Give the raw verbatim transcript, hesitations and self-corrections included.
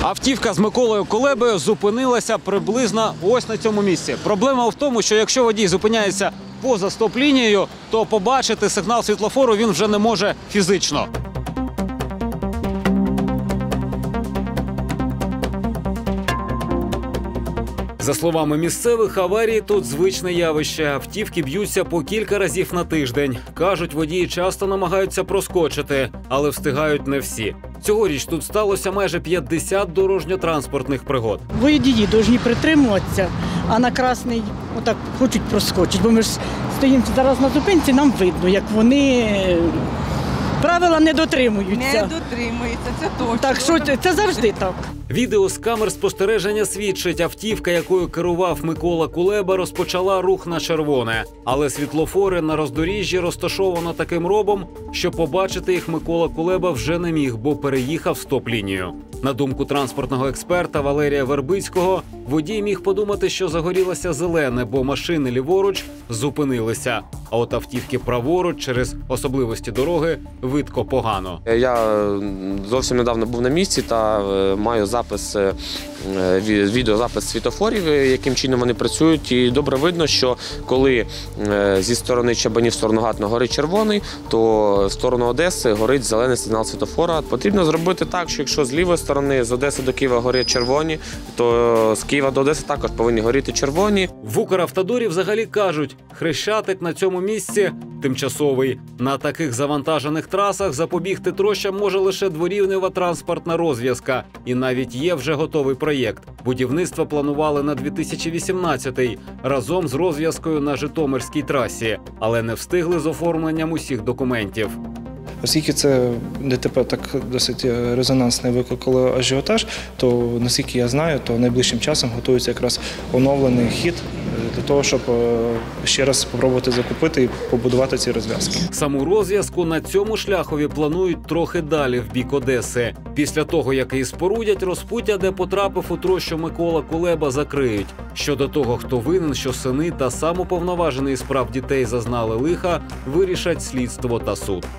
Автівка з Миколою Кулебою зупинилася приблизно ось на цьому місці. Проблема в тому, що якщо водій зупиняється поза стоп-лінією, то побачити сигнал світлофору він вже не може фізично. За словами місцевих, аварії тут звичне явище. Автівки б'ються по кілька разів на тиждень. Кажуть, водії часто намагаються проскочити, але встигають не всі. Цьогоріч тут сталося майже п'ятдесят дорожньо-транспортних пригод. Водії повинні притримуватися, а на красний отак хочуть проскочити. Бо ми ж стоїмо зараз на зупинці, нам видно, як вони правила не дотримуються. Не дотримуються, це точно. Так що це завжди так. Відео з камер спостереження свідчить, автівка, якою керував Микола Кулеба, розпочала рух на червоне. Але світлофори на роздоріжжі розташовано таким робом, що побачити їх Микола Кулеба вже не міг, бо переїхав стоп-лінію. На думку транспортного експерта Валерія Вербицького, водій міг подумати, що загорілося зелене, бо машини ліворуч зупинилися. А от автівки праворуч через особливості дороги видко погано. Я зовсім недавно був на місці та маю запис, відеозапис світлофорів, яким чином вони працюють. І добре видно, що коли зі сторони Чабанів в сторону Гатного горить червоний, то в сторону Одеси горить зелений сигнал світлофора. Потрібно зробити так, що якщо з лівої сторони, з Одеси до Києва горять червоні, то з Києва до Одеси також повинні горіти червоні. В Укравтодорі взагалі кажуть, Хрещатик на цьому місці тимчасовий. На таких завантажених трасах запобігти трощам може лише дворівнева транспортна розв'язка. І навіть є вже готовий проєкт. Будівництво планували на дві тисячі вісімнадцятий разом з розв'язкою на Житомирській трасі. Але не встигли з оформленням усіх документів. Оскільки це ДТП так досить резонансне викликало ажіотаж, то, наскільки я знаю, то найближчим часом готується якраз оновлений хід для того, щоб ще раз спробувати закупити і побудувати ці розв'язки. Саму розв'язку на цьому шляхові планують трохи далі, в бік Одеси. Після того, як її спорудять, розпуття, де потрапив у трощу Микола Кулеба, закриють. Щодо того, хто винен, що сини та самоповноважений справ дітей зазнали лиха, вирішать слідство та суд.